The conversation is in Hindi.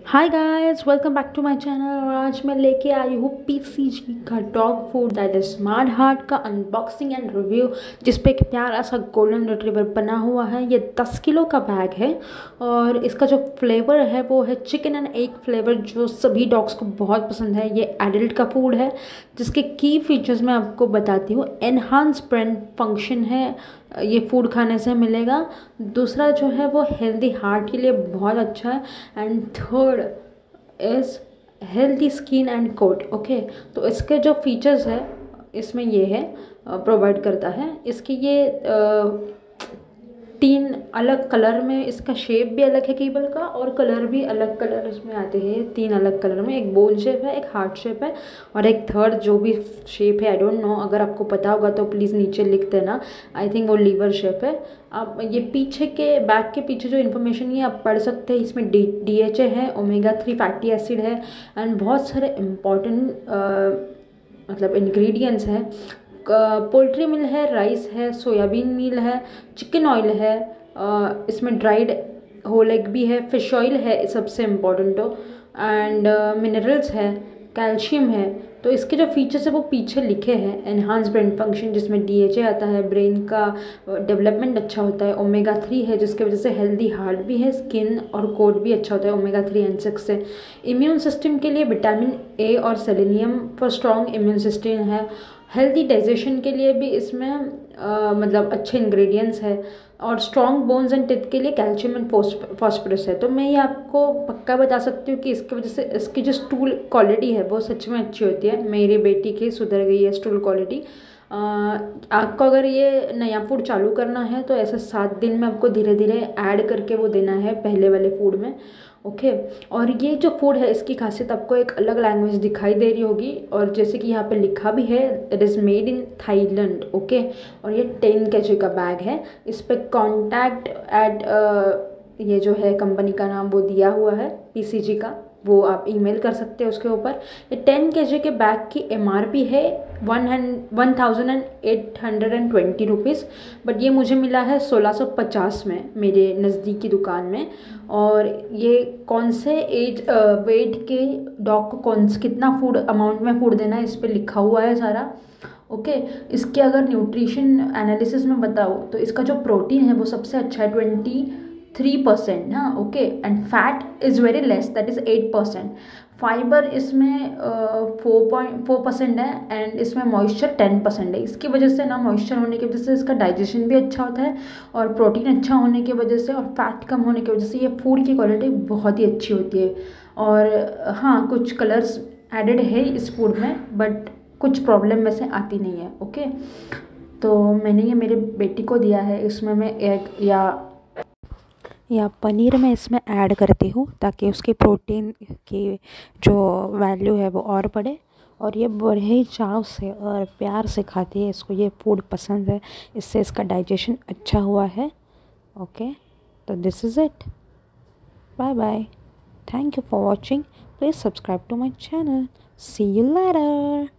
Hi guys, welcome back to my channel. और आज मैं लेके आई हूँ पीसीजी का dog food that is smart heart का अनबॉक्सिंग एंड रिव्यू, जिस पे एक प्यारा सा गोल्डन रिट्रीवर बना हुआ है। ये 10 किलो का बैग है और इसका जो फ्लेवर है वो है चिकन एंड एग फ्लेवर, जो सभी डॉग्स को बहुत पसंद है। ये एडल्ट का फूड है, जिसके की फीचर्स मैं आपको बताती हूँ। एनहांस ब्रेन फंक्शन है, ये फूड खाने से मिलेगा। दूसरा जो है वो हेल्दी हार्ट के लिए बहुत अच्छा है। And third is healthy skin and coat. Okay, तो इसके जो फीचर्स है इसमें ये है, प्रोवाइड करता है। इसके ये 3 अलग कलर में, इसका शेप भी अलग है केबल का, और कलर भी अलग कलर इसमें आते हैं। 3 अलग कलर में, एक बोल शेप है, एक हार्ट शेप है, और एक थर्ड जो भी शेप है आई डोंट नो, अगर आपको पता होगा तो प्लीज़ नीचे लिख देना। आई थिंक वो लीवर शेप है। अब ये पीछे के बैक के पीछे जो इन्फॉर्मेशन ये आप पढ़ सकते हैं। इसमें DHA है, ओमेगा 3 फैटी एसिड है, एंड बहुत सारे इम्पॉर्टेंट मतलब इंग्रेडिएंट्स हैं। पोल्ट्री मिल है, राइस है, सोयाबीन मील है, चिकन ऑयल है, इसमें ड्राइड होल एग भी है, फिश ऑयल है सबसे इम्पोर्टेंट हो, एंड मिनरल्स है, कैल्शियम है। तो इसके जो फीचर्स है वो पीछे लिखे हैं। एनहांस ब्रेन फंक्शन, जिसमें DHA आता है, ब्रेन का डेवलपमेंट अच्छा होता है। ओमेगा 3 है, जिसके वजह से हेल्दी हार्ट भी है, स्किन और कोट भी अच्छा होता है ओमेगा 3 एंड 6 से। इम्यून सिस्टम के लिए विटामिन A और selenium for strong immune system है। हेल्दी डाइजेशन के लिए भी इसमें मतलब अच्छे इंग्रेडिएंट्स है। और स्ट्रॉन्ग बोन्स एंड टिथ के लिए कैल्शियम एंड फॉस्फोरस है। तो मैं ये आपको पक्का बता सकती हूँ कि इसकी वजह से इसकी जो स्टूल क्वालिटी है वो सच में अच्छी होती है। मेरी बेटी की सुधर गई है स्टूल क्वालिटी। आपको अगर ये नया फूड चालू करना है तो ऐसे 7 दिन में आपको धीरे धीरे ऐड करके वो देना है पहले वाले फूड में। ओके, और ये जो फूड है इसकी खासियत आपको एक अलग लैंग्वेज दिखाई दे रही होगी, और जैसे कि यहाँ पे लिखा भी है, it is made in Thailand. Okay, और ये 10 kg का बैग है। इस पर कॉन्टैक्ट एट ये जो है कंपनी का नाम वो दिया हुआ है पीसीजी का, वो आप ईमेल कर सकते हैं उसके ऊपर। ये 10 kg के बैग की MRP है 1820 रुपीज़, बट ये मुझे मिला है 1650 में मेरे नज़दीकी दुकान में। और ये कौन से एज वेट के डॉग को कितना फूड अमाउंट में फूड देना है इस पर लिखा हुआ है सारा। ओके, इसके अगर न्यूट्रिशन एनालिसिस में बताओ तो इसका जो प्रोटीन है वो सबसे अच्छा है, 23%। हाँ, okay, and fat is very less, that is 8%। Fibre इसमें 4% है, एंड इसमें मॉइस्चर 10% है। इसकी वजह से ना, मॉइस्चर होने की वजह से इसका डाइजेशन भी अच्छा होता है, और प्रोटीन अच्छा होने की वजह से और फैट कम होने की वजह से ये फूड की क्वालिटी बहुत ही अच्छी होती है। और हाँ, कुछ कलर्स एडेड है इस फूड में, बट कुछ प्रॉब्लम वैसे आती नहीं है। ओके, तो मैंने ये मेरे बेटी को दिया है। इसमें मैं एग या पनीर में इसमें ऐड करती हूँ, ताकि उसकी प्रोटीन की जो वैल्यू है वो और बढ़े। और ये बड़े ही चाव से और प्यार से खाती है, इसको ये फूड पसंद है, इससे इसका डाइजेशन अच्छा हुआ है। ओके, तो this is it, bye bye, thank you for watching, please subscribe to my channel, see you letter.